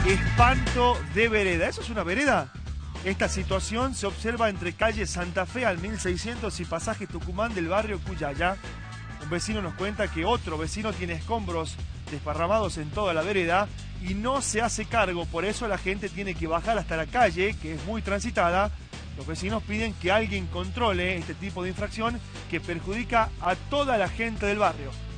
Espanto de vereda. ¿Eso es una vereda? Esta situación se observa entre calle Santa Fe al 1600 y pasaje Tucumán del barrio Cuyaya. Un vecino nos cuenta que otro vecino tiene escombros desparramados en toda la vereda y no se hace cargo, por eso la gente tiene que bajar hasta la calle, que es muy transitada. Los vecinos piden que alguien controle este tipo de infracción que perjudica a toda la gente del barrio.